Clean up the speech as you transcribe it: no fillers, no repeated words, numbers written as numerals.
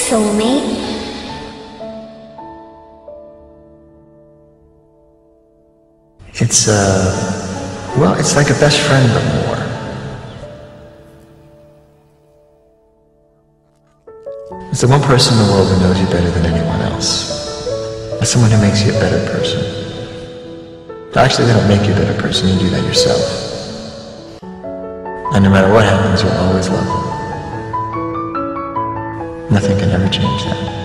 soulmate? It's, well, it's like a best friend, but more. It's the one person in the world who knows you better than anyone else. It's someone who makes you a better person. Actually, they don't make you a better person, you do that yourself. And no matter what happens, you'll always love them. Nothing can ever change that.